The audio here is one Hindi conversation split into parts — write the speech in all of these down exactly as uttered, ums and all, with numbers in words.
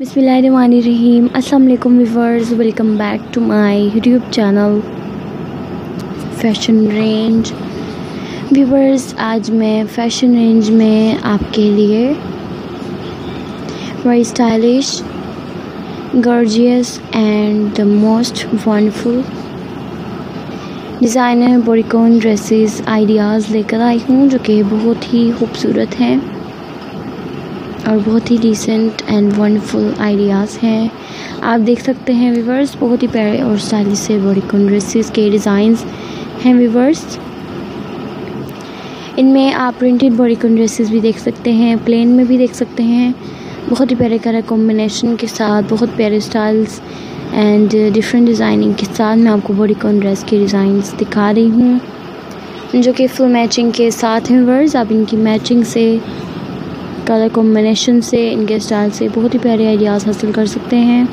बिस्मिल्लाहिर्रहमानिर्रहीम। अस्सलाम वालेकुम viewers, welcome back to my YouTube channel fashion range. Viewers, आज मैं फ़ैशन रेंज में आपके लिए very stylish, gorgeous and the most wonderful designer bodycon dresses ideas लेकर आई हूँ, जो कि बहुत ही खूबसूरत हैं और बहुत ही डिसेंट एंड वंडरफुल आइडियाज़ हैं। आप देख सकते हैं व्यूअर्स, बहुत ही प्यारे और स्टाइलिश से बॉडीकॉन ड्रेसेस के डिज़ाइंस हैं व्यूअर्स। इनमें आप प्रिंटेड बॉडीकॉन ड्रेसेस भी देख सकते हैं, प्लेन में भी देख सकते हैं। बहुत ही प्यारे कलर कॉम्बिनेशन के साथ, बहुत प्यारे स्टाइल्स एंड डिफरेंट डिज़ाइनिंग के साथ मैं आपको बॉडीकॉन ड्रेस के डिज़ाइंस दिखा रही हूँ, जो कि फुल मैचिंग के साथ हैं व्यूअर्स। आप इनकी मैचिंग से, कलर कॉम्बिनेशन से, इनके स्टाइल से बहुत ही प्यारे आइडियाज़ हासिल कर सकते हैं।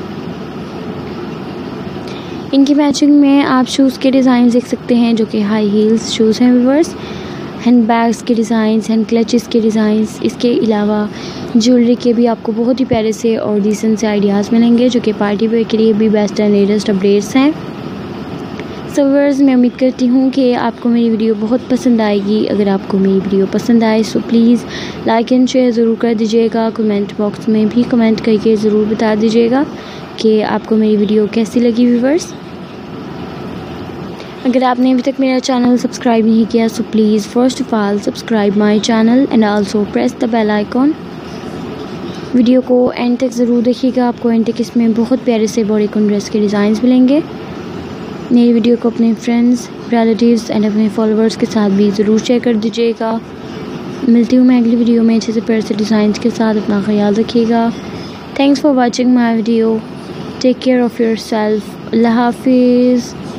इनकी मैचिंग में आप शूज़ के डिज़ाइन देख सकते हैं, जो कि हाई हील्स शूज़ हैं व्यूअर्स। हैंड बैग्स के डिज़ाइंस, हैंड क्लचेस के डिज़ाइंस, इसके अलावा ज्वेलरी के भी आपको बहुत ही प्यारे से और डिसेंट से आइडियाज़ मिलेंगे, जो कि पार्टी वेयर के लिए भी बेस्ट एंड लेटेस्ट अपडेट्स हैं। सो व्यूअर्स, मैं उम्मीद करती हूँ कि आपको मेरी वीडियो बहुत पसंद आएगी। अगर आपको मेरी वीडियो पसंद आए so please like and share ज़रूर कर दीजिएगा। कमेंट बॉक्स में भी कमेंट करके ज़रूर बता दीजिएगा कि आपको मेरी वीडियो कैसी लगी व्यूअर्स। अगर आपने अभी तक मेरा चैनल सब्सक्राइब नहीं किया so please first of all subscribe my channel and also press the bell icon. Video को एंड तक ज़रूर देखिएगा, आपको एंड तक इसमें बहुत प्यारे से बॉडीकॉन ड्रेस के डिज़ाइंस मिलेंगे। मेरी वीडियो को अपने फ्रेंड्स, रिलेटिव्स एंड अपने फॉलोअर्स के साथ भी ज़रूर शेयर कर दीजिएगा। मिलती हूँ मैं अगली वीडियो में अच्छे से प्यारे से डिज़ाइंस के साथ। अपना ख्याल रखिएगा। Thanks for watching my video. Take care of yourself. अल्लाह हाफिज़।